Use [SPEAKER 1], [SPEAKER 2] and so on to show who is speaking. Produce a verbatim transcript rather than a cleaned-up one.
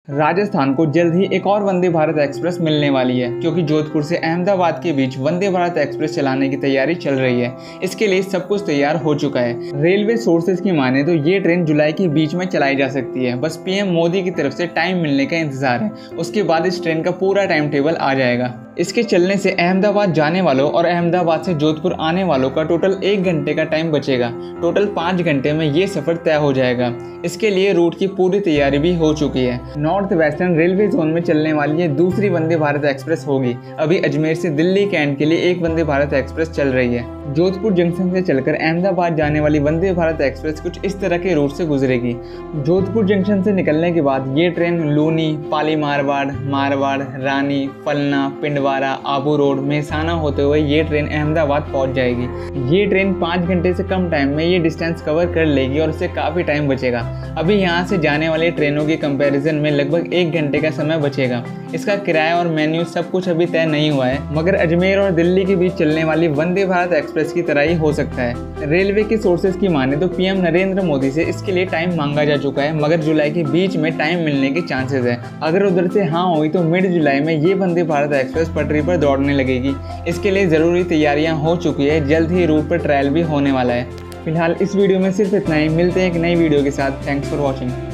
[SPEAKER 1] राजस्थान को जल्द ही एक और वंदे भारत एक्सप्रेस मिलने वाली है, क्योंकि जोधपुर से अहमदाबाद के बीच वंदे भारत एक्सप्रेस चलाने की तैयारी चल रही है। इसके लिए सब कुछ तैयार हो चुका है। रेलवे सोर्सेज की माने तो ये ट्रेन जुलाई के बीच में चलाई जा सकती है। बस पीएम मोदी की तरफ से टाइम मिलने का इंतजार है, उसके बाद इस ट्रेन का पूरा टाइम टेबल आ जाएगा। इसके चलने से अहमदाबाद जाने वालों और अहमदाबाद से जोधपुर आने वालों का टोटल एक घंटे का टाइम बचेगा। टोटल पाँच घंटे में ये सफ़र तय हो जाएगा। इसके लिए रूट की पूरी तैयारी भी हो चुकी है। नॉर्थ वेस्टर्न रेलवे जोन में चलने वाली ये दूसरी वंदे भारत एक्सप्रेस होगी। अभी अजमेर से दिल्ली कैंट के लिए एक वंदे भारत एक्सप्रेस चल रही है। जोधपुर जंक्शन से चलकर अहमदाबाद जाने वाली वंदे भारत एक्सप्रेस कुछ इस तरह के रूट से गुजरेगी। जोधपुर जंक्शन से निकलने के बाद ये ट्रेन लूनी, पाली मारवाड़, मारवाड़, रानी, फलना, पिंडवारा, आबू रोड, मेहसाना होते हुए ये ट्रेन अहमदाबाद पहुंच जाएगी। ये ट्रेन पाँच घंटे से कम टाइम में ये डिस्टेंस कवर कर लेगी और इससे काफ़ी टाइम बचेगा। अभी यहाँ से जाने वाली ट्रेनों के कंपैरिजन में लगभग एक घंटे का समय बचेगा। इसका किराया और मेन्यू सब कुछ अभी तय नहीं हुआ है, मगर अजमेर और दिल्ली के बीच चलने वाली वंदे भारत एक्सप्रेस की तरह ही हो सकता है। रेलवे के सोर्सेज की माने तो पीएम नरेंद्र मोदी से इसके लिए टाइम मांगा जा चुका है, मगर जुलाई के बीच में टाइम मिलने के चांसेस है। अगर उधर से हाँ हुई तो मिड जुलाई में ये वंदे भारत एक्सप्रेस पटरी पर दौड़ने लगेगी। इसके लिए ज़रूरी तैयारियां हो चुकी है। जल्द ही रूट पर ट्रायल भी होने वाला है। फिलहाल इस वीडियो में सिर्फ इतना ही। मिलते हैं एक नई वीडियो के साथ। Thanks for watching.